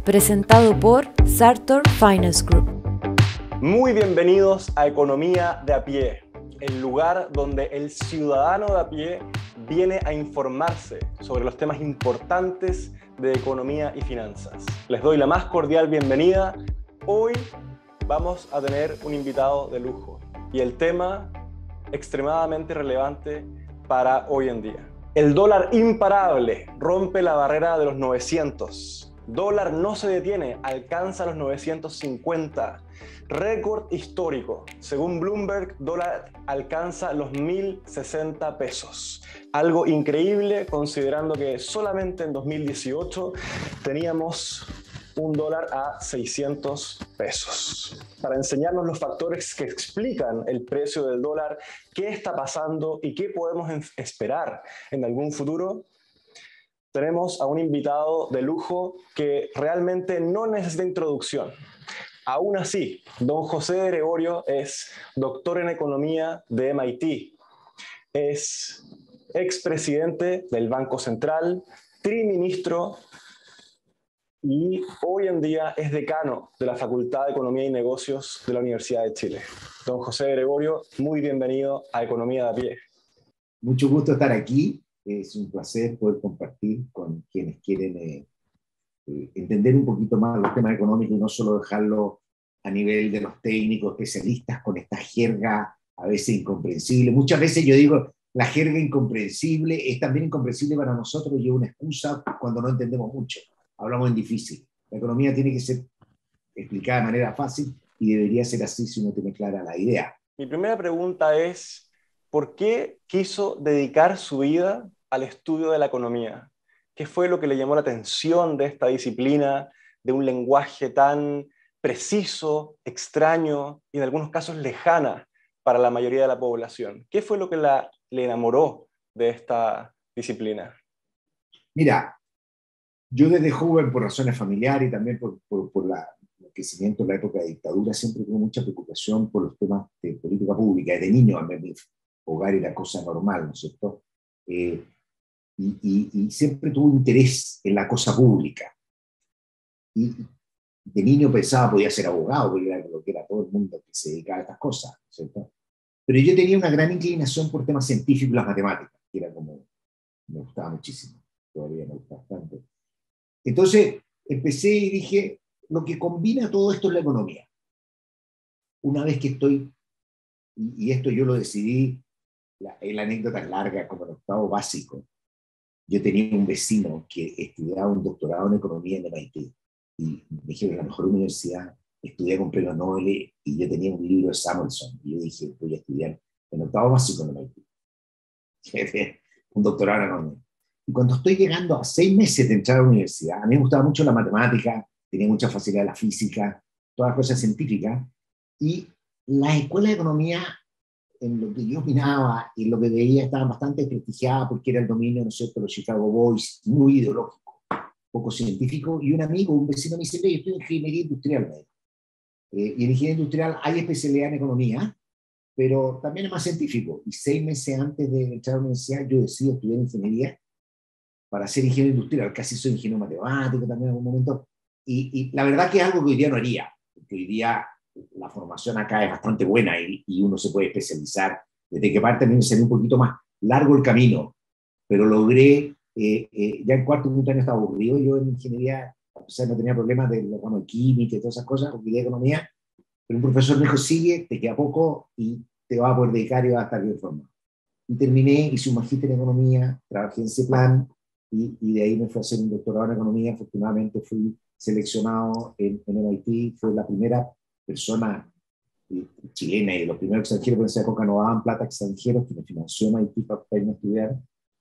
presentado por Sartor Finance Group. Muy bienvenidos a Economía de a pie, el lugar donde el ciudadano de a pie viene a informarse sobre los temas importantes de economía y finanzas. Les doy la más cordial bienvenida. Hoy vamos a tener un invitado de lujo y el tema extremadamente relevante para hoy en día. El dólar imparable rompe la barrera de los 900. Dólar no se detiene, alcanza los 950. Récord histórico. Según Bloomberg, dólar alcanza los 1.060 pesos. Algo increíble considerando que solamente en 2018 teníamos un dólar a 600 pesos. Para enseñarnos los factores que explican el precio del dólar, qué está pasando y qué podemos esperar en algún futuro, tenemos a un invitado de lujo que realmente no necesita introducción. Aún así, don José Gregorio es doctor en economía de MIT, es expresidente del Banco Central, triministro y hoy en día es decano de la Facultad de Economía y Negocios de la Universidad de Chile. Don José Gregorio, muy bienvenido a Economía de a pie. Mucho gusto estar aquí. Es un placer poder compartir con quienes quieren entender un poquito más los temas económicos y no solo dejarlo a nivel de los técnicos, especialistas, con esta jerga a veces incomprensible. Muchas veces yo digo, la jerga incomprensible es también incomprensible para nosotros y es una excusa cuando no entendemos mucho. Hablamos en difícil. La economía tiene que ser explicada de manera fácil y debería ser así si uno tiene clara la idea. Mi primera pregunta es, ¿por qué quiso dedicar su vida al estudio de la economía? ¿Qué fue lo que le llamó la atención de esta disciplina, de un lenguaje tan preciso, extraño y en algunos casos lejana para la mayoría de la población? ¿Qué fue lo que le enamoró de esta disciplina? Mira, yo desde joven, por razones familiares y también por el crecimiento en la época de dictadura, siempre tuve mucha preocupación por los temas de política pública. Desde niño, mi hogar era cosa normal, ¿no es cierto? Y siempre tuve interés en la cosa pública. Y de niño pensaba podía ser abogado, porque era lo que era todo el mundo que se dedicaba a estas cosas, ¿no es cierto? Pero yo tenía una gran inclinación por temas científicos y las matemáticas, que era como, me gustaba muchísimo, todavía me gusta bastante. Entonces empecé y dije, lo que combina todo esto es la economía. Una vez que estoy, y esto yo lo decidí, la anécdota es larga, como en octavo básico, yo tenía un vecino que estudiaba un doctorado en economía en MIT, y me dijeron, la mejor universidad, estudié con premio Nobel, y yo tenía un libro de Samuelson, y yo dije, voy a estudiar en octavo básico en MIT. Un doctorado en economía. Y cuando estoy llegando a 6 meses de entrar a la universidad, a mí me gustaba mucho la matemática, tenía mucha facilidad de la física, todas las cosas científicas, y las escuelas de economía, en lo que yo opinaba y lo que veía, estaban bastante desprestigiadas porque era el dominio, ¿no es cierto?, los Chicago Boys, muy ideológico, poco científico, y un amigo, un vecino me dice, yo estoy en ingeniería industrial, y en ingeniería industrial hay especialidad en economía, pero también es más científico, y 6 meses antes de entrar a la universidad yo decido estudiar ingeniería para ser ingeniero industrial, casi soy ingeniero matemático también en algún momento, y la verdad que es algo que hoy día no haría, porque hoy día la formación acá es bastante buena y uno se puede especializar. Desde que parte también sería un poquito más largo el camino, pero logré, ya en cuarto o quinto año estaba aburrido yo en ingeniería, a pesar de no tenía problemas de los ramos de química y todas esas cosas, porque de economía, pero un profesor me dijo, sigue, te queda poco y te vas a poder dedicar y vas a estar bien formado. Y terminé, hice un magíster en economía, trabajé en CEPLAN y de ahí me fui a hacer un doctorado en economía. Afortunadamente fui seleccionado en MIT, fue la primera persona chilena y de los primeros extranjeros, porque en esa época no daban plata extranjeros, que me financió MIT para irme a estudiar.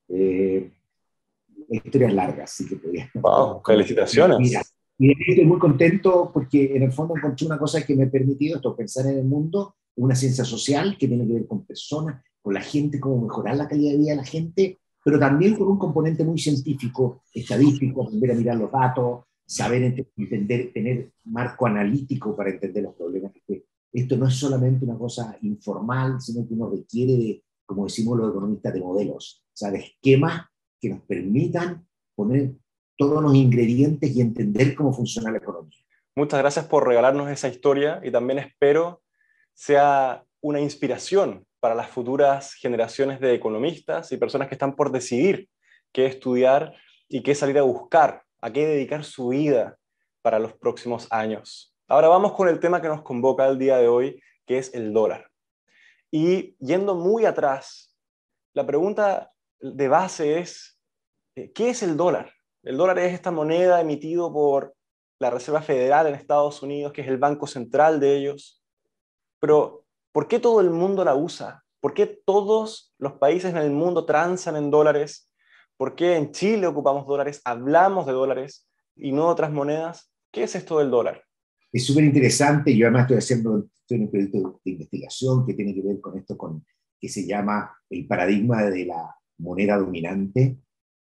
Historias largas, así que podía. ¡Wow! ¡Felicitaciones! Mira, y estoy muy contento porque en el fondo encontré una cosa que me ha permitido esto, pensar en el mundo, una ciencia social que tiene que ver con personas, con la gente, cómo mejorar la calidad de vida de la gente, pero también con un componente muy científico, estadístico, aprender a mirar los datos, saber entender, tener marco analítico para entender los problemas. Esto no es solamente una cosa informal, sino que uno requiere de, como decimos los economistas, de modelos, o sea, de esquemas que nos permitan poner todos los ingredientes y entender cómo funciona la economía. Muchas gracias por regalarnos esa historia y también espero sea una inspiración para las futuras generaciones de economistas y personas que están por decidir qué estudiar y qué salir a buscar, a qué dedicar su vida para los próximos años. Ahora vamos con el tema que nos convoca el día de hoy, que es el dólar. Y yendo muy atrás, la pregunta de base es, ¿qué es el dólar? El dólar es esta moneda emitida por la Reserva Federal en Estados Unidos, que es el banco central de ellos. Pero, ¿por qué todo el mundo la usa? ¿Por qué todos los países en el mundo transan en dólares? ¿Por qué en Chile ocupamos dólares, hablamos de dólares y no de otras monedas? ¿Qué es esto del dólar? Es súper interesante. Yo además estoy en un proyecto de investigación que tiene que ver con esto, que se llama el paradigma de la moneda dominante.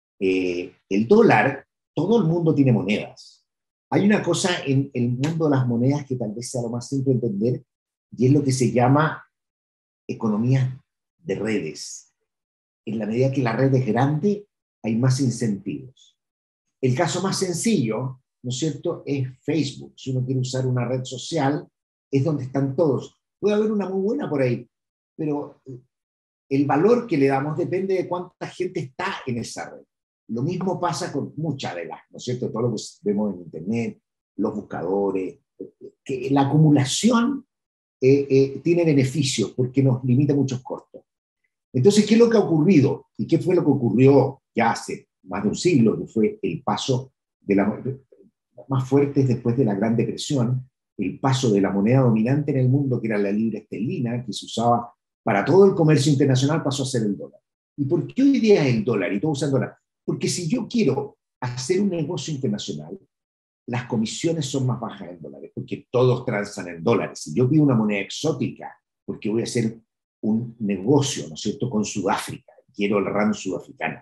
El dólar, todo el mundo tiene monedas. Hay una cosa en el mundo de las monedas que tal vez sea lo más simple de entender, y es lo que se llama economía de redes. En la medida que la red es grande, hay más incentivos. El caso más sencillo, ¿no es cierto?, es Facebook. Si uno quiere usar una red social, es donde están todos. Puede haber una muy buena por ahí, pero el valor que le damos depende de cuánta gente está en esa red. Lo mismo pasa con muchas de las, ¿no es cierto?, todo lo que vemos en Internet, los buscadores, que la acumulación tiene beneficios porque nos limita muchos costos. Entonces, ¿qué es lo que ha ocurrido? ¿Y qué fue lo que ocurrió ya hace más de un siglo, que fue el paso de más fuertes después de la Gran Depresión, el paso de la moneda dominante en el mundo, que era la libra esterlina, que se usaba para todo el comercio internacional, pasó a ser el dólar? ¿Y por qué hoy día es el dólar y todos usan dólar? Porque si yo quiero hacer un negocio internacional, las comisiones son más bajas en dólares, porque todos transan en dólares. Si yo pido una moneda exótica, porque voy a hacer un negocio, ¿no es cierto?, con Sudáfrica, quiero el rand sudafricano,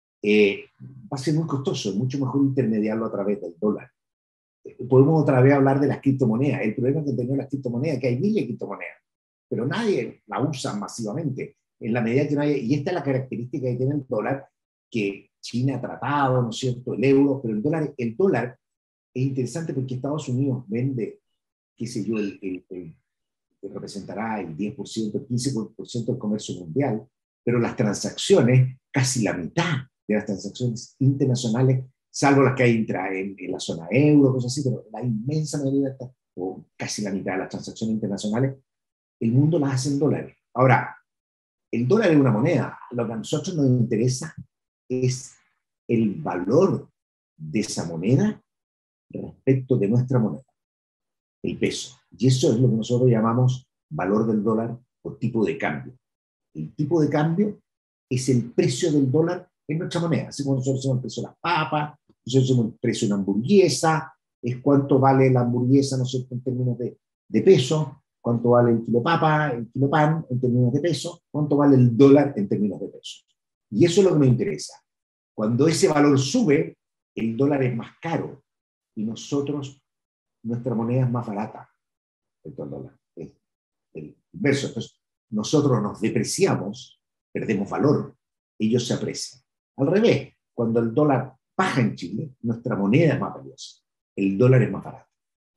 va a ser muy costoso, es mucho mejor intermediarlo a través del dólar. Podemos otra vez hablar de las criptomonedas. El problema que tenemos las criptomonedas es que hay miles de criptomonedas, pero nadie la usa masivamente. En la medida que no haya, y esta es la característica que tiene el dólar, que China ha tratado, ¿no es cierto?, el euro, pero el dólar es interesante porque Estados Unidos vende, qué sé yo, que representará el 10%, el 15% del comercio mundial, pero las transacciones, casi la mitad de las transacciones internacionales, salvo las que hay en la zona euro, cosas así, pero la inmensa mayoría, o casi la mitad de las transacciones internacionales, el mundo las hace en dólares. Ahora, el dólar es una moneda. Lo que a nosotros nos interesa es el valor de esa moneda respecto de nuestra moneda, el peso. Y eso es lo que nosotros llamamos valor del dólar o tipo de cambio. El tipo de cambio es el precio del dólar en nuestra moneda. Así como nosotros hacemos el precio de las papas, nosotros hacemos el precio de una hamburguesa, es cuánto vale la hamburguesa, no sé, en términos de peso, cuánto vale el kilo papa, el kilo pan en términos de peso, cuánto vale el dólar en términos de peso. Y eso es lo que nos interesa. Cuando ese valor sube, el dólar es más caro y nuestra moneda es más barata. El dólar es el inverso. Entonces, nosotros nos depreciamos, perdemos valor, ellos se aprecian. Al revés, cuando el dólar baja en Chile, nuestra moneda es más valiosa, el dólar es más barato.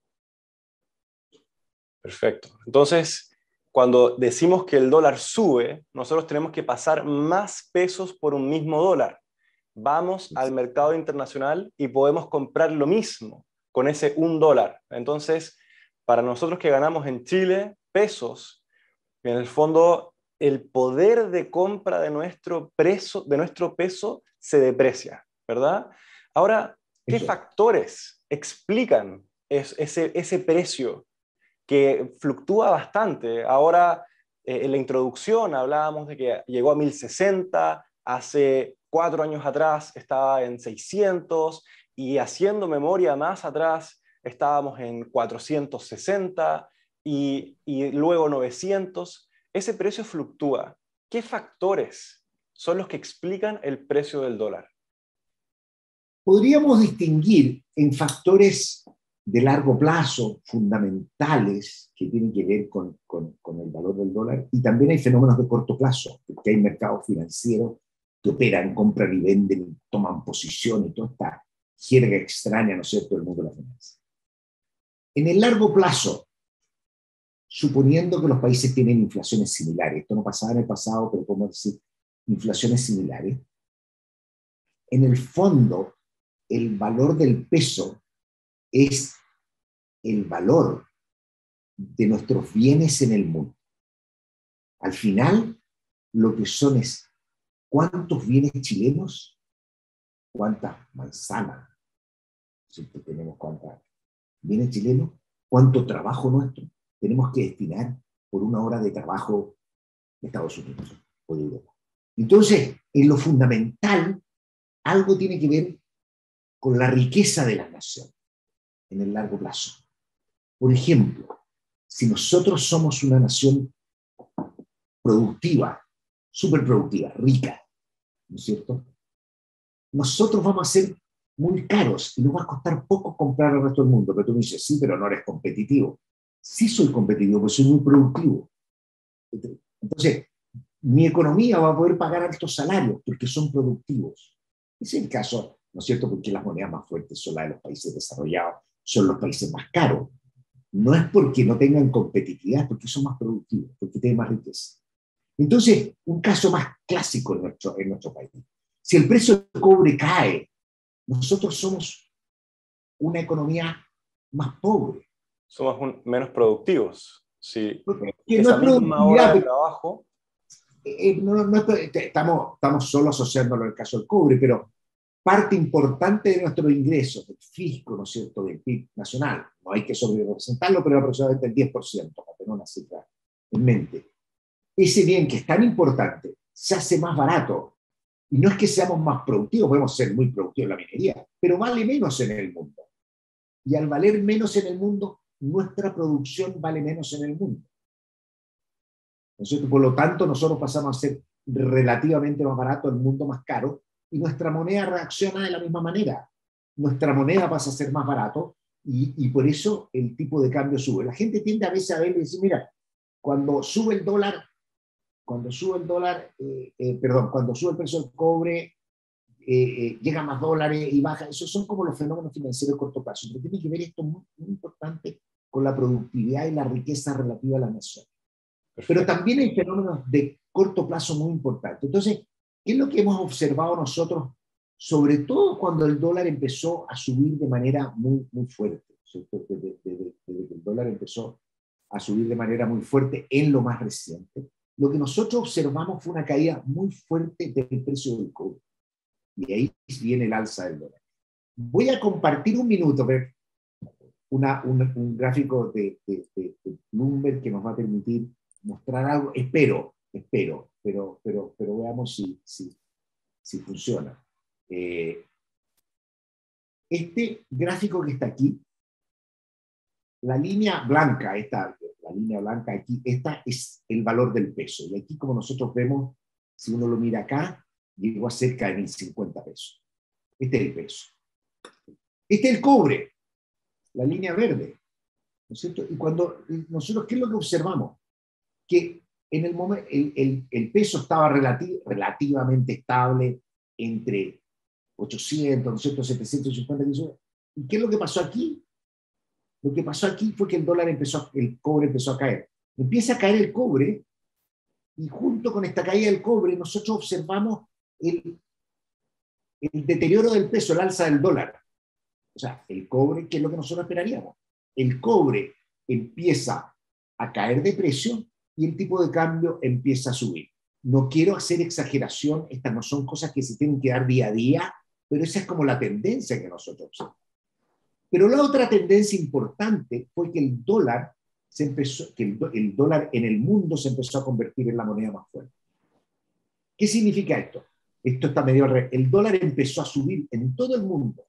Perfecto. Entonces, cuando decimos que el dólar sube, nosotros tenemos que pasar más pesos por un mismo dólar. Vamos al mercado internacional y podemos comprar lo mismo con ese $1. Entonces, para nosotros que ganamos en Chile pesos, en el fondo el poder de compra de nuestro peso se deprecia, ¿verdad? Ahora, ¿qué factores explican ese precio que fluctúa bastante? Ahora, en la introducción hablábamos de que llegó a 1060, hace 4 años atrás estaba en 600, y haciendo memoria más atrás estábamos en 460 y luego 900. Ese precio fluctúa. ¿Qué factores son los que explican el precio del dólar? Podríamos distinguir en factores de largo plazo fundamentales que tienen que ver con el valor del dólar, y también hay fenómenos de corto plazo, porque hay mercados financieros que operan, compran y venden, toman posición y todo está jerga extraña, ¿no es cierto?, del mundo de la finanza. En el largo plazo, suponiendo que los países tienen inflaciones similares, esto no pasaba en el pasado, pero podemos decir inflaciones similares, en el fondo, el valor del peso es el valor de nuestros bienes en el mundo. Al final, lo que son es cuántos bienes chilenos, cuántas manzanas, siempre tenemos cuántas bienes chilenos, cuánto trabajo nuestro tenemos que destinar por una hora de trabajo de Estados Unidos o de Europa. Entonces, en lo fundamental, algo tiene que ver con la riqueza de la nación en el largo plazo. Por ejemplo, si nosotros somos una nación productiva, súper productiva, rica, ¿no es cierto?, nosotros vamos a ser muy caros y nos va a costar poco comprar al resto del mundo. Pero tú me dices, sí, pero no eres competitivo. Sí soy competitivo, porque soy muy productivo. Entonces, mi economía va a poder pagar altos salarios porque son productivos. Ese es el caso, ¿no es cierto?, porque las monedas más fuertes son las de los países desarrollados, son los países más caros. No es porque no tengan competitividad, porque son más productivos, porque tienen más riqueza. Entonces, un caso más clásico en nuestro país. Si el precio del cobre cae, nosotros somos una economía más pobre. Somos menos productivos. Si Porque esa misma hora de trabajo... estamos solo asociándolo al caso del cobre, pero parte importante de nuestros ingresos, del fisco, ¿no es cierto?, del PIB nacional, no hay que sobrerepresentarlo, pero aproximadamente el 10%, para tener una cifra en mente. Ese bien que es tan importante se hace más barato. Y no es que seamos más productivos, podemos ser muy productivos en la minería, pero vale menos en el mundo. Y al valer menos en el mundo, nuestra producción vale menos en el mundo. ¿No es cierto? Por lo tanto, nosotros pasamos a ser relativamente más barato, el mundo más caro, y nuestra moneda reacciona de la misma manera. Nuestra moneda pasa a ser más barato y por eso el tipo de cambio sube. La gente tiende a veces a ver y decir, mira, cuando sube el dólar, cuando sube el precio del cobre, llega más dólares y baja. Esos son como los fenómenos financieros de corto plazo. Pero tiene que ver esto muy, muy importante con la productividad y la riqueza relativa a la nación. Pero también hay fenómenos de corto plazo muy importantes. Entonces, ¿qué es lo que hemos observado nosotros? Sobre todo cuando el dólar empezó a subir de manera muy, muy fuerte. Desde que el dólar empezó a subir de manera muy fuerte en lo más reciente, lo que nosotros observamos fue una caída muy fuerte del precio del cobre. Y ahí viene el alza del dólar. Voy a compartir un minuto, un gráfico de Bloomberg que nos va a permitir mostrar algo. Espero, pero veamos si funciona. Este gráfico que está aquí, la línea blanca, la línea blanca aquí, esta es el valor del peso. Y aquí, como nosotros vemos, si uno lo mira acá, llegó a cerca de 1.050 pesos. Este es el peso. Este es el cobre, la línea verde. ¿No es cierto? Y cuando nosotros, ¿qué es lo que observamos? Que en el momento el peso estaba relativamente estable entre 800, 900, 750 pesos. ¿Y qué es lo que pasó aquí? Lo que pasó aquí fue que el cobre empezó a caer. Empieza a caer el cobre y junto con esta caída del cobre nosotros observamos el deterioro del peso, el alza del dólar. O sea, el cobre, ¿qué es lo que nosotros esperaríamos? El cobre empieza a caer de precio y el tipo de cambio empieza a subir. No quiero hacer exageración, estas no son cosas que se tienen que dar día a día, pero esa es como la tendencia que nosotros observamos. Pero la otra tendencia importante fue que el dólar el dólar en el mundo se empezó a convertir en la moneda más fuerte. ¿Qué significa esto? Esto está medio al revés. El dólar empezó a subir en todo el mundo.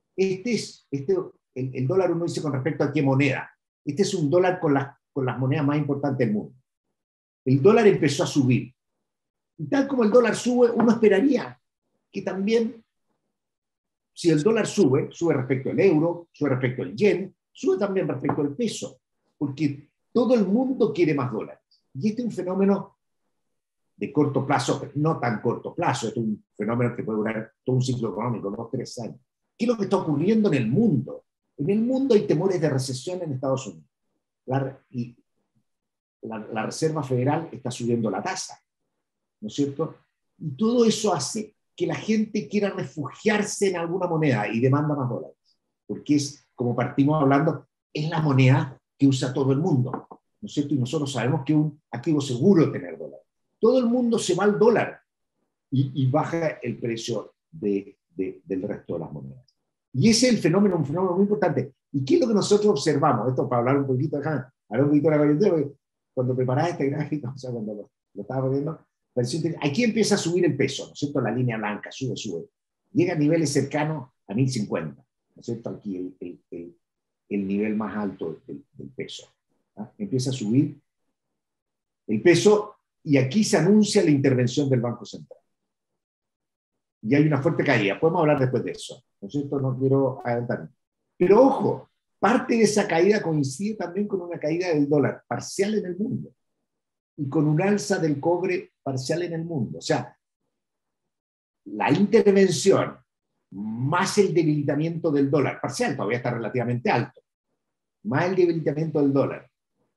El dólar uno dice con respecto a qué moneda. Este es un dólar con las monedas más importantes del mundo. El dólar empezó a subir. Y tal como el dólar sube, uno esperaría que también, si el dólar sube respecto al euro, sube respecto al yen, sube también respecto al peso, porque todo el mundo quiere más dólares. Y este es un fenómeno de corto plazo, pero no tan corto plazo, este es un fenómeno que puede durar todo un ciclo económico, 2 o 3 años. ¿Qué es lo que está ocurriendo en el mundo? En el mundo hay temores de recesión en Estados Unidos. La Reserva Federal está subiendo la tasa, ¿no es cierto? Y todo eso hace que la gente quiera refugiarse en alguna moneda y demanda más dólares, porque es, como partimos hablando, es la moneda que usa todo el mundo, ¿no es cierto? Y nosotros sabemos que es un activo seguro tener dólares. Todo el mundo se va al dólar y baja el precio del resto de las monedas. Y ese es el fenómeno, un fenómeno muy importante. ¿Y qué es lo que nosotros observamos? Esto para hablar un poquito acá, hablar un poquito de la coyuntura, cuando preparaba este gráfico, o sea, cuando lo estaba poniendo, aquí empieza a subir el peso, ¿no es cierto? La línea blanca sube, sube. Llega a niveles cercanos a 1050, ¿no es cierto? Aquí el nivel más alto del peso. ¿Ah? Empieza a subir el peso y aquí se anuncia la intervención del Banco Central. Y hay una fuerte caída. Podemos hablar después de eso, ¿no es cierto? No quiero adelantarme. Pero ojo, parte de esa caída coincide también con una caída del dólar parcial en el mundo y con un alza del cobre parcial en el mundo. O sea, la intervención más el debilitamiento del dólar, parcial todavía está relativamente alto, más el debilitamiento del dólar,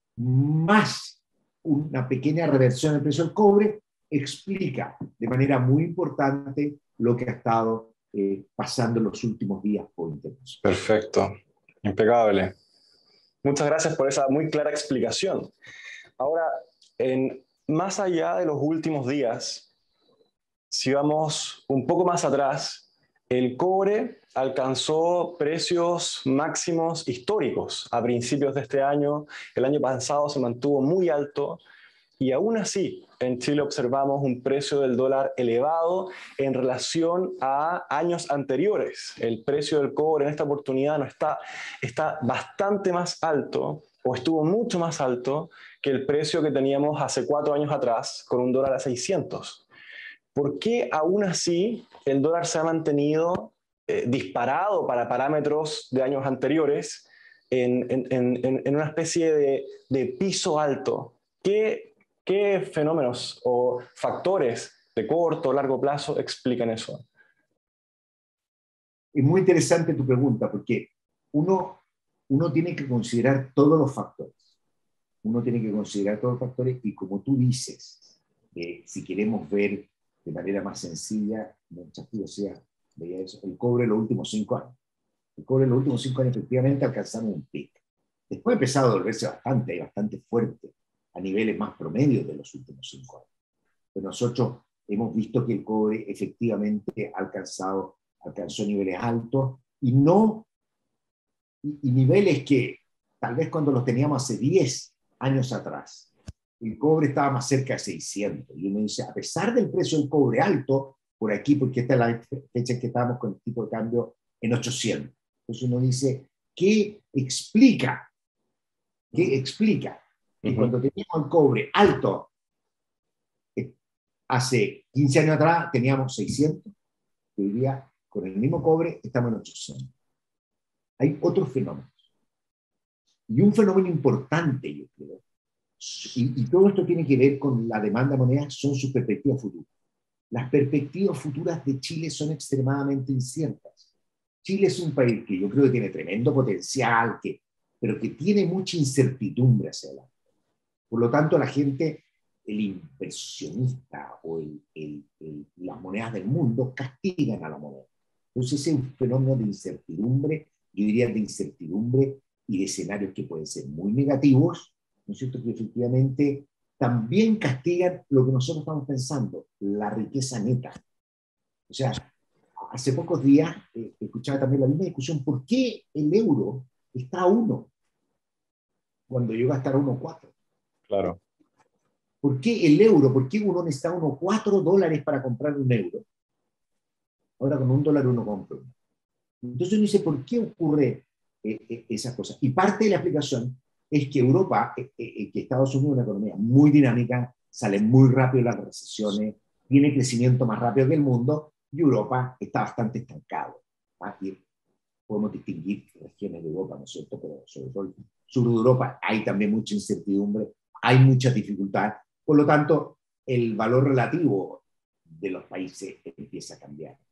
más una pequeña reversión del precio del cobre, explica de manera muy importante lo que ha estado pasando en los últimos días por intervención. Perfecto, impecable. Muchas gracias por esa muy clara explicación. Ahora, más allá de los últimos días, si vamos un poco más atrás, el cobre alcanzó precios máximos históricos a principios de este año. El año pasado se mantuvo muy alto y aún así en Chile observamos un precio del dólar elevado en relación a años anteriores. El precio del cobre en esta oportunidad está bastante más alto o estuvo mucho más alto que el precio que teníamos hace 4 años atrás con un dólar a 600. ¿Por qué aún así el dólar se ha mantenido disparado para parámetros de años anteriores en una especie de piso alto? ¿Qué fenómenos o factores de corto o largo plazo explican eso? Es muy interesante tu pregunta porque uno tiene que considerar todos los factores. Uno tiene que considerar todos los factores y como tú dices, si queremos ver de manera más sencilla, nuestra filosofía veía eso, el cobre en los últimos 5 años. El cobre en los últimos 5 años efectivamente alcanzamos un pico. Después ha empezado a volverse bastante fuerte a niveles más promedios de los últimos 5 años. Pero nosotros hemos visto que el cobre efectivamente alcanzó niveles altos y niveles que tal vez cuando los teníamos hace 10 años atrás, el cobre estaba más cerca de 600. Y uno dice, a pesar del precio del cobre alto, por aquí, porque esta es la fecha en que estábamos con el tipo de cambio en 800. Entonces uno dice, ¿qué explica? ¿Qué explica? Que cuando teníamos el cobre alto, hace 15 años atrás teníamos 600, y hoy día con el mismo cobre estamos en 800. Hay otros fenómenos. Y un fenómeno importante, yo creo, y todo esto tiene que ver con la demanda de moneda, son sus perspectivas futuras. Las perspectivas futuras de Chile son extremadamente inciertas. Chile es un país que yo creo que tiene tremendo potencial, pero que tiene mucha incertidumbre hacia adelante. Por lo tanto, la gente, el inversionista o las monedas del mundo castigan a la moneda. Entonces, ese es un fenómeno de incertidumbre, yo diría de incertidumbre y de escenarios que pueden ser muy negativos, ¿no es cierto? Que efectivamente también castigan lo que nosotros estamos pensando, la riqueza neta. O sea, hace pocos días escuchaba también la misma discusión, ¿por qué el euro está a 1 cuando llegó a estar a 1,4? Claro. ¿Por qué el euro? ¿Por qué uno necesita $4 para comprar un euro? Ahora con $1 uno compra uno. Entonces uno dice, ¿por qué ocurre esas cosas? Y parte de la explicación es que Europa, que Estados Unidos es una economía muy dinámica, sale muy rápido de las recesiones, tiene crecimiento más rápido que el mundo, y Europa está bastante estancado. Y podemos distinguir regiones de Europa, ¿no es cierto? Pero sobre todo el sur de Europa hay también mucha incertidumbre, hay mucha dificultad, por lo tanto, el valor relativo de los países empieza a cambiar. Entonces,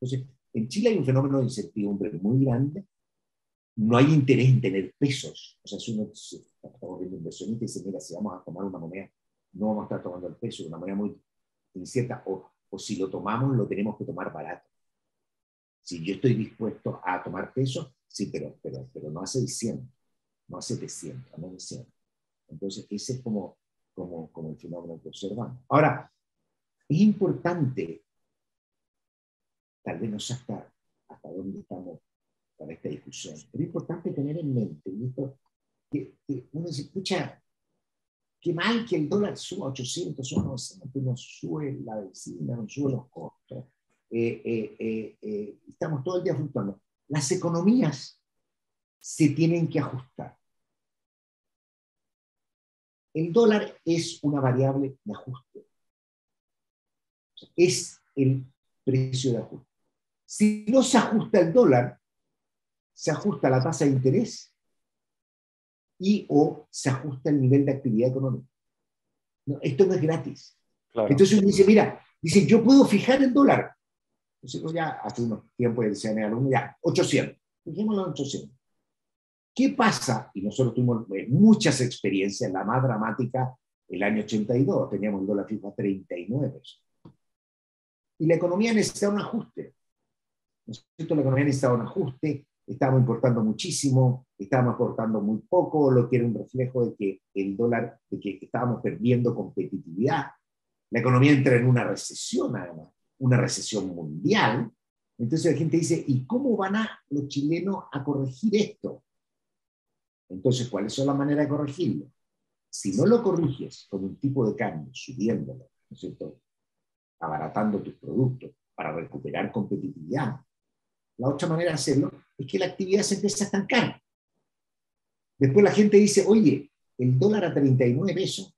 En Chile hay un fenómeno de incertidumbre muy grande. No hay interés en tener pesos. O sea, si uno estamos viendo inversionistas y dice, mira, si vamos a tomar una moneda, no vamos a estar tomando el peso, una moneda muy incierta, o si lo tomamos, lo tenemos que tomar barato. Si yo estoy dispuesto a tomar peso, sí, pero no a 600, no a 700, no a 900. Entonces, ese es como el fenómeno que observamos. Ahora, es importante, tal vez no sé hasta dónde estamos para esta discusión, pero es importante tener en mente que uno se escucha, qué mal que el dólar suba a 800, suba a 900, nos sube la vecina, nos sube los costos. Estamos todo el día fluctuando. Las economías se tienen que ajustar. El dólar es una variable de ajuste. Es el precio de ajuste. Si no se ajusta el dólar, se ajusta la tasa de interés o se ajusta el nivel de actividad económica. No, esto no es gratis. Claro. Entonces uno dice, mira, yo puedo fijar el dólar. Nosotros ya hace unos tiempos decían al alumno, ya, 800. Fijémoslo en 800. ¿Qué pasa? Y nosotros tuvimos muchas experiencias, la más dramática, el año 82, teníamos el dólar fijo a 39 pesos. Y la economía necesitaba un ajuste. ¿No es cierto? La economía necesitaba un ajuste, estábamos importando muchísimo, estábamos exportando muy poco, lo que era un reflejo de que el dólar, de que estábamos perdiendo competitividad. La economía entra en una recesión, además, una recesión mundial. Entonces la gente dice, ¿y cómo van los chilenos a corregir esto? Entonces, ¿cuáles son las maneras de corregirlo? Si no lo corriges con un tipo de cambio, subiéndolo, ¿no es cierto?, abaratando tus productos para recuperar competitividad, la otra manera de hacerlo es que la actividad se empieza a estancar. Después la gente dice, oye, el dólar a 39 pesos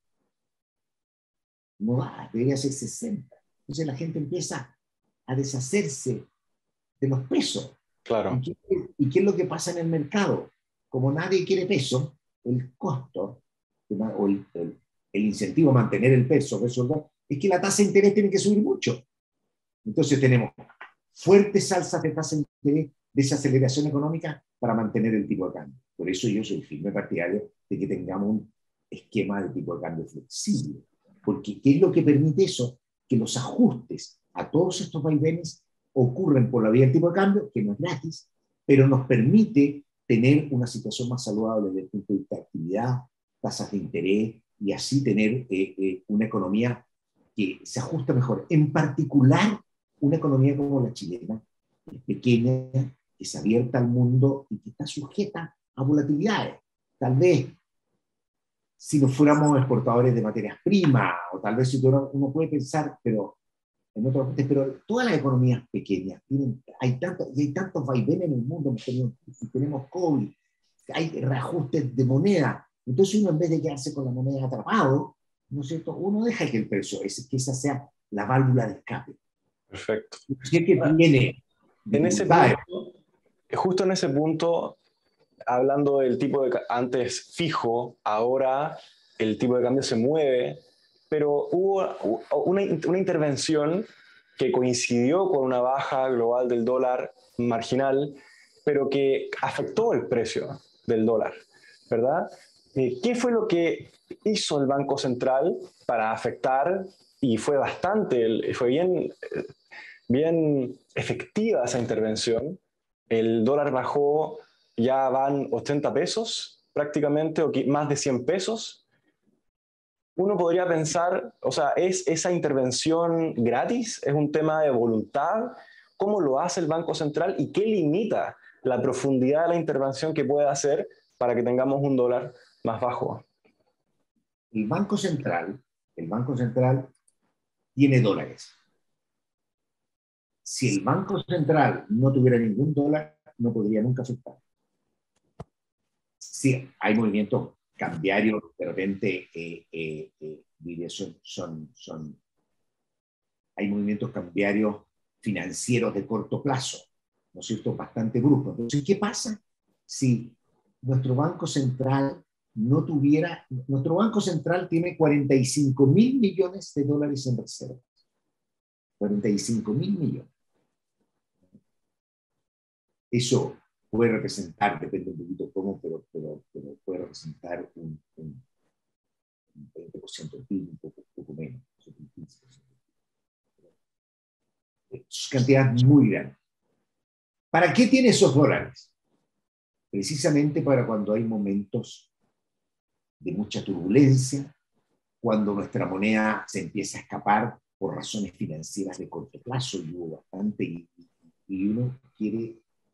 no va, debería ser 60. Entonces la gente empieza a deshacerse de los pesos. Claro. ¿Y qué es lo que pasa en el mercado? Como nadie quiere peso, el costo o el incentivo a mantener el peso es que la tasa de interés tiene que subir mucho. Entonces tenemos fuertes alzas de tasa de interés, desaceleración económica para mantener el tipo de cambio. Por eso yo soy firme partidario de que tengamos un esquema de tipo de cambio flexible. Porque ¿qué es lo que permite eso? Que los ajustes a todos estos vaivenes ocurren por la vía del tipo de cambio, que no es gratis, pero nos permite tener una situación más saludable desde el punto de vista de actividad, tasas de interés, y así tener una economía que se ajusta mejor. En particular, una economía como la chilena, que es pequeña, que es abierta al mundo y que está sujeta a volatilidades. Tal vez, si no fuéramos exportadores de materias primas, o tal vez si uno puede pensar, pero en otros países, pero todas las economías pequeñas hay tantos vaivenes en el mundo, tenemos COVID, hay reajustes de moneda. Entonces uno, en vez de quedarse con la moneda atrapado, ¿no es cierto?, uno deja que el precio, que esa sea la válvula de escape. Perfecto. Si es que tiene en ese punto, justo en ese punto, hablando del tipo de antes fijo, ahora el tipo de cambio se mueve, pero hubo una intervención que coincidió con una baja global del dólar marginal, pero que afectó el precio del dólar, ¿verdad? ¿Qué fue lo que hizo el Banco Central para afectar? Y fue bien efectiva esa intervención. El dólar bajó, ya van 80 pesos prácticamente, o más de 100 pesos. Uno podría pensar, o sea, ¿es esa intervención gratis? ¿Es un tema de voluntad? ¿Cómo lo hace el Banco Central y qué limita la profundidad de la intervención que puede hacer para que tengamos un dólar más bajo? El Banco Central tiene dólares. Si el Banco Central no tuviera ningún dólar, no podría nunca afectar. Sí, hay movimientos cambiarios, de repente hay movimientos cambiarios financieros de corto plazo, ¿no es cierto?, bastante bruscos. Entonces, ¿qué pasa si nuestro Banco Central no tuviera? Nuestro Banco Central tiene 45.000 millones de dólares en reservas. 45.000 millones. Eso puede representar, depende un poquito cómo, pero puede representar un 20% del PIB, un poco menos, un 15%. Es cantidad muy grande. ¿Para qué tiene esos dólares? Precisamente para cuando hay momentos de mucha turbulencia, cuando nuestra moneda se empieza a escapar por razones financieras de corto plazo, y hubo bastante, y uno quiere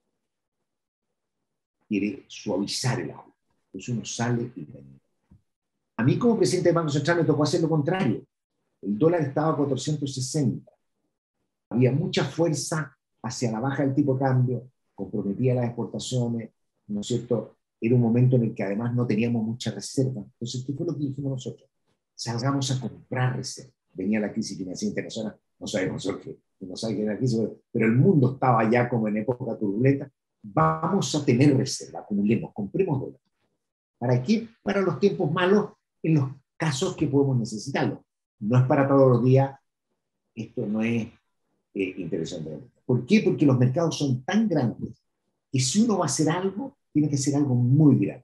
suavizar el agua. Entonces uno sale y vende. A mí como presidente del Banco Central me tocó hacer lo contrario. El dólar estaba a 460. Había mucha fuerza hacia la baja del tipo de cambio, comprometía las exportaciones, ¿no es cierto? Era un momento en el que además no teníamos mucha reserva. Entonces, ¿qué fue lo que dijimos nosotros? Salgamos a comprar reserva. Venía la crisis financiera internacional, no sabemos nosotros no sabe qué era la crisis, pero el mundo estaba ya como en época turbulenta. Vamos a tener reserva, acumulemos, compremos dólares. ¿Para qué? Para los tiempos malos, en los casos que podemos necesitarlo. No es para todos los días, esto no es interesante. ¿Por qué? Porque los mercados son tan grandes que si uno va a hacer algo, tiene que ser algo muy grande.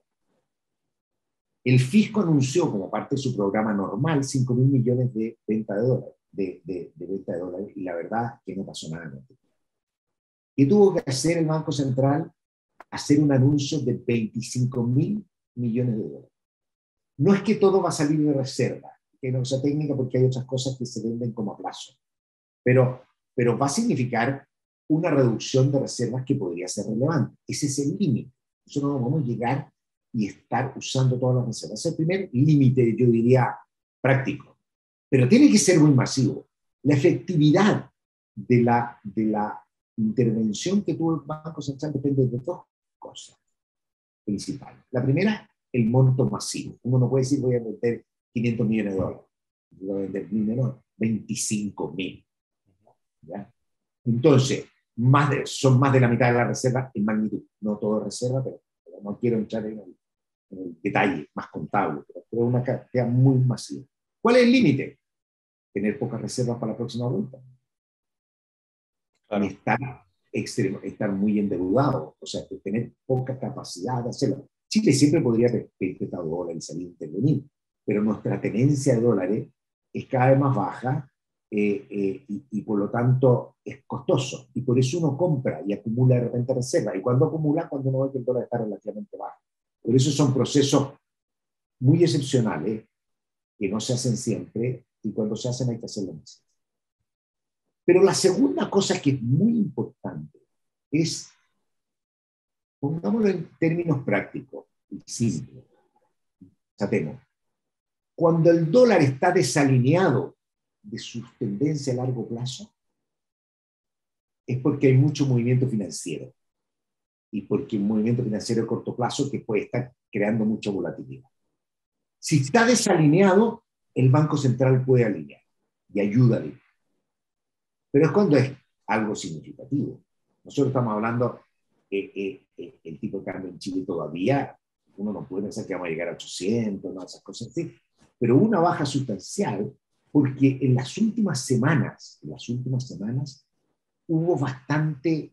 El fisco anunció como parte de su programa normal 5.000 millones de venta de dólares, de venta de dólares, y la verdad que no pasó nada. ¿Qué tuvo que hacer el Banco Central? Hacer un anuncio de 25.000 millones de dólares. No es que todo va a salir de reserva, que no sea técnica porque hay otras cosas que se venden como a plazo, pero va a significar una reducción de reservas que podría ser relevante. Ese es el límite. Nosotros no vamos a llegar y estar usando todas las reservas. Es el primer límite, yo diría, práctico. Pero tiene que ser muy masivo. La efectividad de la intervención que tuvo el Banco Central depende de dos cosas principales. La primera, el monto masivo. Uno no puede decir voy a meter 500 millones de dólares. Voy a vender 25.000. ¿Ya? Entonces, son más de la mitad de la reserva en magnitud. No todo es reserva, pero no quiero entrar en el detalle más contable, pero es una cantidad muy masiva. ¿Cuál es el límite? Tener pocas reservas para la próxima vuelta. Claro. Y estar muy endeudado, o sea, tener poca capacidad de hacerlo. Chile siempre podría pedir prestado dólares y salir a intervenir, pero nuestra tenencia de dólares es cada vez más baja y por lo tanto es costoso. Y por eso uno compra y acumula de repente reservas. Y cuando acumula, cuando uno ve que el dólar está relativamente bajo. Por eso son procesos muy excepcionales que no se hacen siempre y cuando se hacen hay que hacerlo más. Pero la segunda cosa que es muy importante es, pongámoslo en términos prácticos y simples, tratemos. Cuando el dólar está desalineado de su tendencia a largo plazo, es porque hay mucho movimiento financiero y porque un movimiento financiero de corto plazo que puede estar creando mucha volatilidad. Si está desalineado, el Banco Central puede alinear y ayuda a alinear. Pero es cuando es algo significativo. Nosotros estamos hablando, el tipo de cambio en Chile todavía, uno no puede pensar que vamos a llegar a 800, no, esas cosas así, pero una baja sustancial, porque en las últimas semanas hubo bastante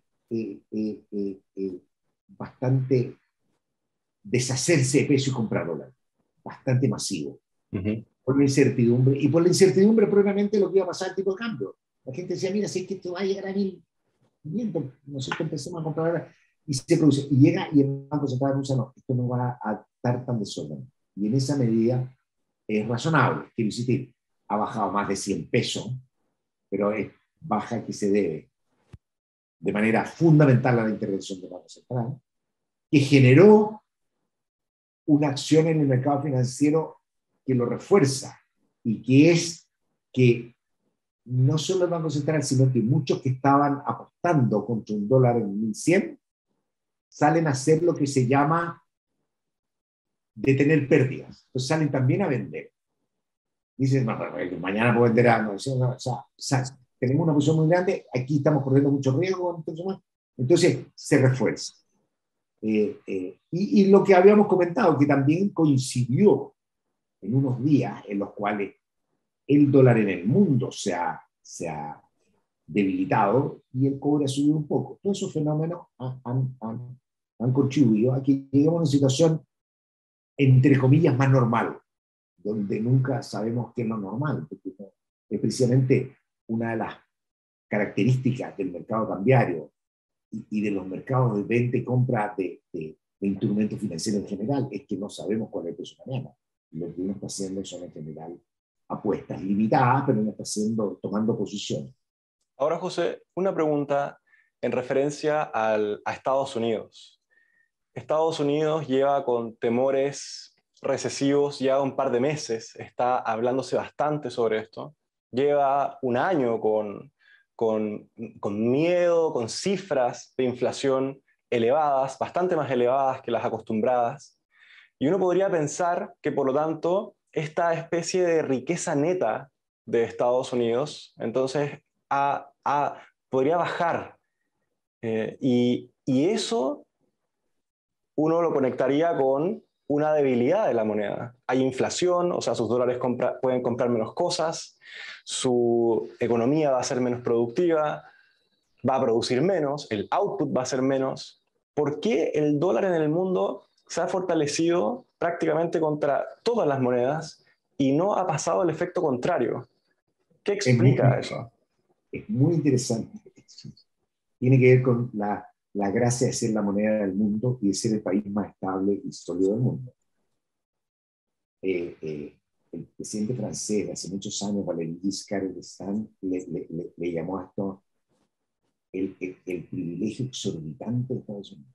deshacerse de peso y comprar dólares, bastante masivo, por la incertidumbre, y por la incertidumbre probablemente lo que iba a pasar el tipo de cambio. La gente decía, mira, si es que esto va a llegar a 1.500, nosotros empecemos a comprar ahora, y se produce, y llega, y el Banco Central anuncia, no, esto no va a estar tan desordenado. Y en esa medida es razonable, quiero insistir, ha bajado más de 100 pesos, pero es baja que se debe de manera fundamental a la intervención del Banco Central, que generó una acción en el mercado financiero que lo refuerza, y que es que no solo el Banco Central, sino que muchos que estaban apostando contra un dólar en 1.100, salen a hacer lo que se llama detener pérdidas. Entonces salen también a vender. Dicen, mañana puedo vender a... O sea, tenemos una posición muy grande, aquí estamos corriendo mucho riesgo, entonces se refuerza. Y lo que habíamos comentado, que también coincidió en unos días en los cuales el dólar en el mundo se ha debilitado y el cobre ha subido un poco. Todos esos fenómenos han contribuido a que lleguemos a una situación, entre comillas, más normal, donde nunca sabemos qué es lo normal, porque es precisamente una de las características del mercado cambiario y de los mercados de venta y compra de instrumentos financieros en general, es que no sabemos cuál es el precio mañana. Lo que uno está haciendo son en general apuestas limitadas, pero uno está tomando posición. Ahora, José, una pregunta en referencia a Estados Unidos. Estados Unidos lleva con temores recesivos ya un par de meses, está hablándose bastante sobre esto. Lleva un año con miedo, con cifras de inflación elevadas, bastante más elevadas que las acostumbradas. Y uno podría pensar que, por lo tanto, esta especie de riqueza neta de Estados Unidos, entonces, podría bajar. Y eso uno lo conectaría con una debilidad de la moneda. Hay inflación, o sea, sus dólares pueden comprar menos cosas, su economía va a ser menos productiva, va a producir menos, el output va a ser menos. ¿Por qué el dólar en el mundo se ha fortalecido prácticamente contra todas las monedas y no ha pasado el efecto contrario? ¿Qué explica eso? Es muy interesante. Tiene que ver con la gracia de ser la moneda del mundo y de ser el país más estable y sólido del mundo. El presidente francés hace muchos años, Valéry Giscard d'Estaing, le llamó a esto el privilegio exorbitante de Estados Unidos.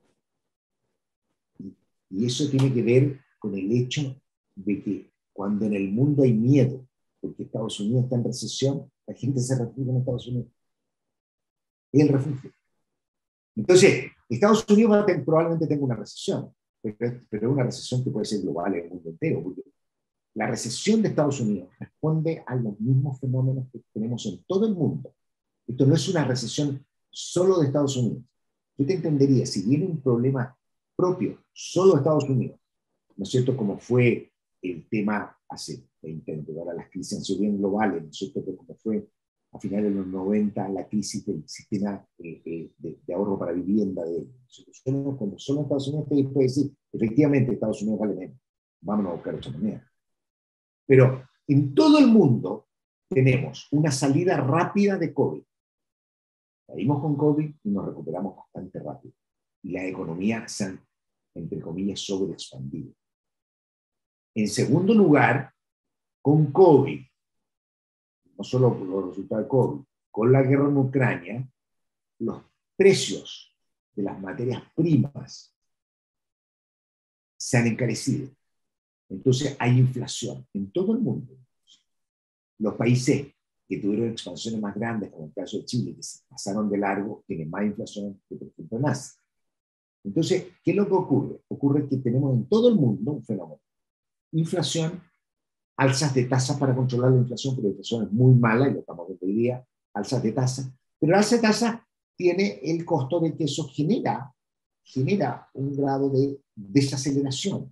Y eso tiene que ver con el hecho de que cuando en el mundo hay miedo, porque Estados Unidos está en recesión, la gente se refugia en Estados Unidos. Es el refugio. Entonces, Estados Unidos probablemente tenga una recesión, pero una recesión que puede ser global en el mundo entero, porque la recesión de Estados Unidos responde a los mismos fenómenos que tenemos en todo el mundo. Esto no es una recesión solo de Estados Unidos. Yo te entendería, si viene un problema propio solo de Estados Unidos, ¿no es cierto? Como fue el tema hace 20 años, ahora las crisis han sido bien globales, ¿no es cierto? Pero como fue a finales de los 90 la crisis del sistema de ahorro para vivienda de instituciones, como solo en Estados Unidos, te puede decir, efectivamente Estados Unidos vale menos, vámonos a buscar otra manera. Pero en todo el mundo tenemos una salida rápida de COVID. Salimos con COVID y nos recuperamos bastante rápido. Y las economías se han, entre comillas, sobreexpandido. En segundo lugar, con COVID, no solo por los resultados de COVID, con la guerra en Ucrania, los precios de las materias primas se han encarecido. Entonces hay inflación en todo el mundo. Los países que tuvieron expansiones más grandes, como el caso de Chile, que se pasaron de largo, tienen más inflación que, por ejemplo, en Asia. Entonces, ¿qué es lo que ocurre? Ocurre que tenemos en todo el mundo un fenómeno. Inflación, alzas de tasas para controlar la inflación, porque la inflación es muy mala, y lo estamos viendo hoy día, alzas de tasas. Pero la alza de tasas tiene el costo de que eso genera un grado de desaceleración.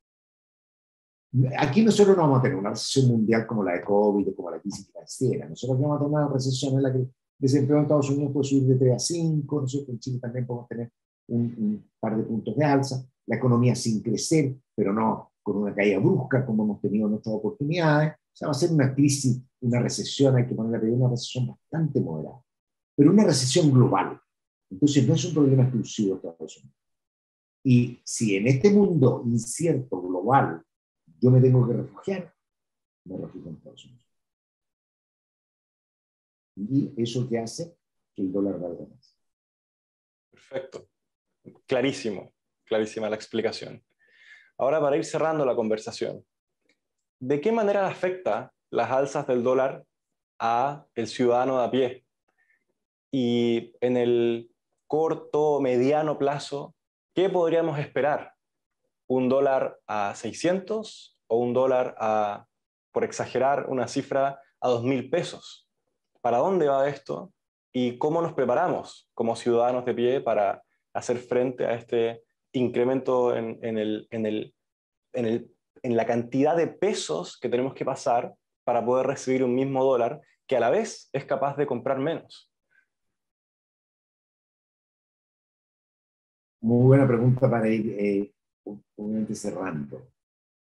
Aquí nosotros no vamos a tener una recesión mundial como la de COVID, como la crisis financiera. Nosotros vamos a tener una recesión en la que el desempleo en Estados Unidos puede subir de 3 a 5, nosotros en Chile también podemos tener un par de puntos de alza, la economía sin crecer, pero no con una caída brusca como hemos tenido en nuestras oportunidades. O sea, va a ser una crisis, una recesión, hay que ponerle una recesión bastante moderada, pero una recesión global. Entonces no es un problema exclusivo de Estados Unidos. Y si en este mundo incierto, global, yo me tengo que refugiar, me refugio en Estados Unidos. Y eso que hace que el dólar valga más. Perfecto. Clarísimo, clarísima la explicación. Ahora, para ir cerrando la conversación, ¿de qué manera afecta las alzas del dólar a el ciudadano de a pie? Y en el corto, mediano plazo, ¿qué podríamos esperar? ¿Un dólar a 600 o un dólar a, por exagerar una cifra, a 2.000 pesos? ¿Para dónde va esto? ¿Y cómo nos preparamos como ciudadanos de pie para hacer frente a este incremento en la cantidad de pesos que tenemos que pasar para poder recibir un mismo dólar que a la vez es capaz de comprar menos? Muy buena pregunta para ir obviamente cerrando.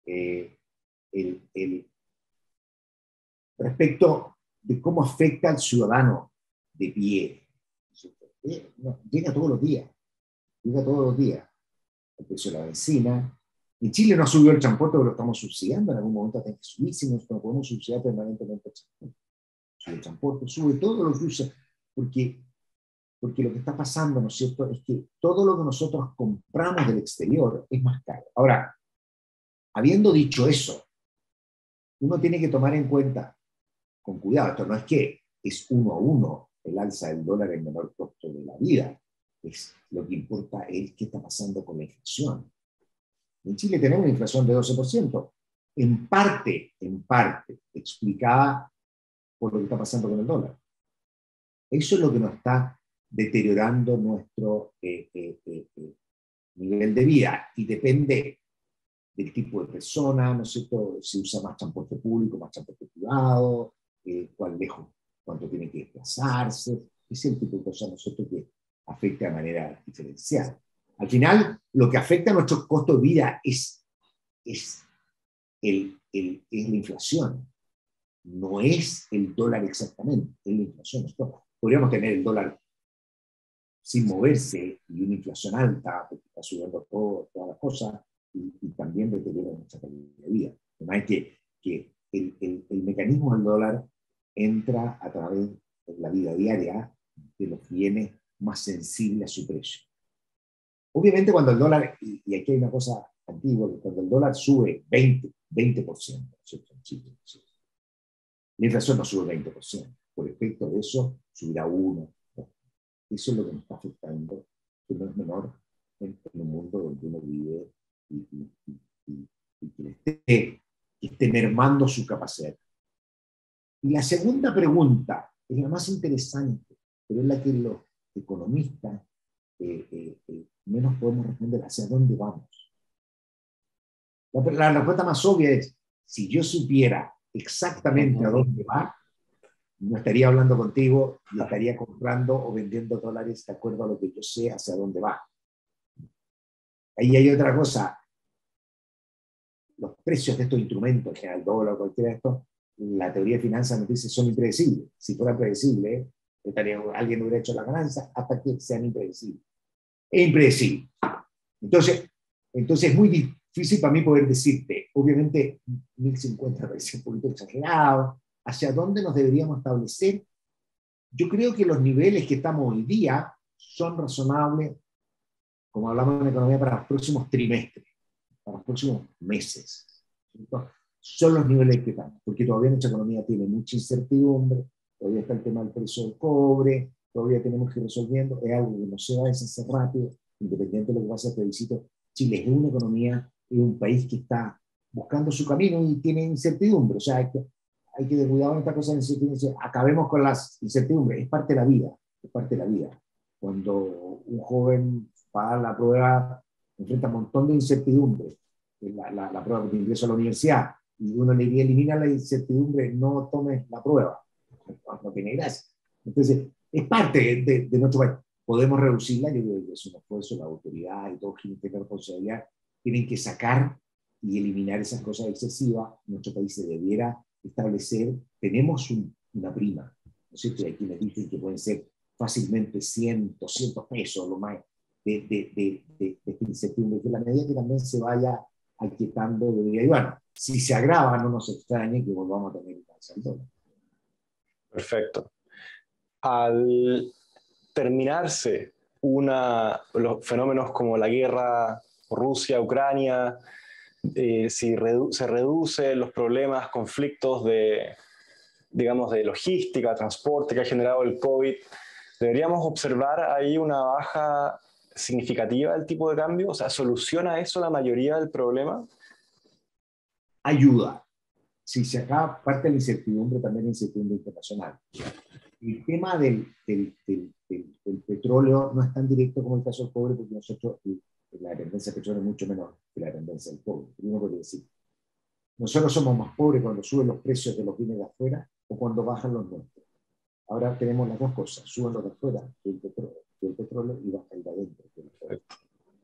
El respecto de cómo afecta al ciudadano de pie. No, llega todos los días, llega todos los días. El precio de la benzina. En Chile no ha subido el transporte, pero lo estamos subsidiando. En algún momento tiene que subir, si no podemos subsidiar permanentemente el transporte. Sube el transporte, sube todo lo que usa, porque lo que está pasando, ¿no es cierto?, es que todo lo que nosotros compramos del exterior es más caro. Ahora, habiendo dicho eso, uno tiene que tomar en cuenta, con cuidado, esto no es que es 1 a 1 el alza del dólar en menor costo de la vida, es lo que importa es qué está pasando con la inflación. En Chile tenemos una inflación de 12%, en parte explicada por lo que está pasando con el dólar. Eso es lo que nos está deteriorando nuestro nivel de vida, y depende del tipo de persona, ¿no es cierto? Si usa más transporte público, más transporte privado, cuán lejos, cuánto tiene que desplazarse, ese es el tipo de cosas, ¿no es cierto?, que afecta de manera diferencial. Al final, lo que afecta a nuestro costo de vida es la inflación, no es el dólar exactamente, es la inflación. Podríamos tener el dólar sin moverse y una inflación alta, porque está subiendo todas las cosas, y también deteriora nuestra calidad de vida. Además, que el mecanismo del dólar entra a través de la vida diaria de los bienes más sensibles a su precio. Obviamente, cuando el dólar, y aquí hay una cosa antigua, cuando el dólar sube 20%, ¿cierto? En Chile, ¿cierto? La inflación no sube 20%. Por efecto de eso, subirá 1%. Eso es lo que nos está afectando, que no es menor en un mundo donde uno vive y que esté mermando su capacidad. Y la segunda pregunta es la más interesante, pero es la que los economistas menos podemos responder: ¿hacia dónde vamos? La respuesta más obvia es: si yo supiera exactamente a dónde va, no estaría hablando contigo y estaría comprando o vendiendo dólares de acuerdo a lo que yo sé hacia dónde va. Ahí hay otra cosa: los precios de estos instrumentos, en general el dólar o cualquiera de estos, la teoría de finanzas nos dice son impredecibles. Si fueran predecibles, alguien hubiera hecho la ganancia hasta que sean impredecibles. Es impredecible. Entonces es muy difícil para mí poder decirte, obviamente 1050 parece un poquito exagerado, hacia dónde nos deberíamos establecer. Yo creo que los niveles que estamos hoy día son razonables, como hablamos en economía, para los próximos trimestres, para los próximos meses. ¿Cierto? Son los niveles que estamos, porque todavía nuestra economía tiene mucha incertidumbre, todavía está el tema del precio del cobre, todavía tenemos que ir resolviendo, es algo que no se va a deshacer rápido, independiente de lo que pase al plebiscito. Chile es una economía, es un país que está buscando su camino y tiene incertidumbre, o sea, hay que tener cuidado en esta cosa de incertidumbre. Acabemos con las incertidumbres, es parte de la vida, es parte de la vida. Cuando un joven va a la prueba, enfrenta un montón de incertidumbres, la prueba de ingreso a la universidad, y uno le elimina la incertidumbre: no tomes la prueba, no tiene gracia. Entonces, es parte de nuestro país. Podemos reducirla, yo creo que es un esfuerzo, la autoridad y todos quienes tengan responsabilidad tienen que sacar y eliminar esas cosas excesivas. Nuestro país se debiera establecer, tenemos una prima, ¿no es cierto? Hay quienes dicen que pueden ser fácilmente 100, 200 pesos, lo más de incertidumbre, que la medida que también se vaya aquietando de vida. Y bueno, si se agrava, no nos extrañe que volvamos a tener el dólar. Perfecto. Al terminarse los fenómenos como la guerra Rusia-Ucrania, si se reducen los problemas, conflictos digamos, de logística, transporte que ha generado el COVID, ¿deberíamos observar ahí una baja significativa del tipo de cambio? O sea, ¿soluciona eso la mayoría del problema? Ayuda. Si se acaba parte de la incertidumbre, también la incertidumbre internacional. El tema del petróleo no es tan directo como el caso del cobre, porque nosotros, la dependencia del petróleo es mucho menor que la dependencia del cobre. Uno puede decir, nosotros somos más pobres cuando suben los precios de los bienes de afuera o cuando bajan los nuestros. Ahora tenemos las dos cosas: suben los de afuera del petróleo y baja el de adentro.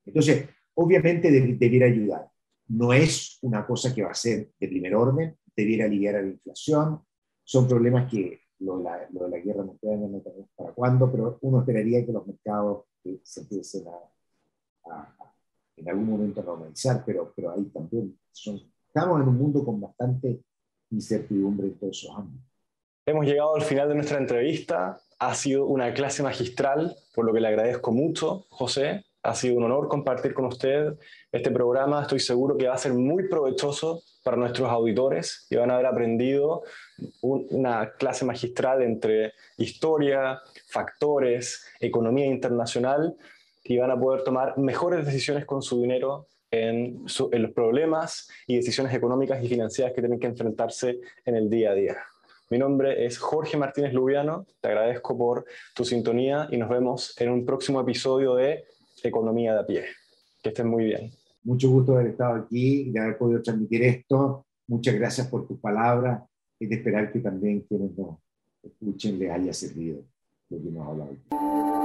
Entonces, obviamente debiera ayudar. No es una cosa que va a ser de primer orden, debiera aliviar a la inflación. Son problemas que lo de la guerra en Ucrania no tenemos para cuándo, pero uno esperaría que los mercados se empiecen en algún momento a normalizar, pero ahí también estamos en un mundo con bastante incertidumbre en todos esos ámbitos. Hemos llegado al final de nuestra entrevista. Ha sido una clase magistral, por lo que le agradezco mucho, José. Ha sido un honor compartir con usted este programa. Estoy seguro que va a ser muy provechoso para nuestros auditores y van a haber aprendido una clase magistral entre historia, factores, economía internacional, y van a poder tomar mejores decisiones con su dinero en los problemas y decisiones económicas y financieras que tienen que enfrentarse en el día a día. Mi nombre es Jorge Martínez Lubiano, te agradezco por tu sintonía y nos vemos en un próximo episodio de Economía de a pie. Que estén muy bien. Mucho gusto de haber estado aquí y de haber podido transmitir esto. Muchas gracias por tus palabras y de esperar que también quienes nos escuchen les haya servido lo que hemos hablado.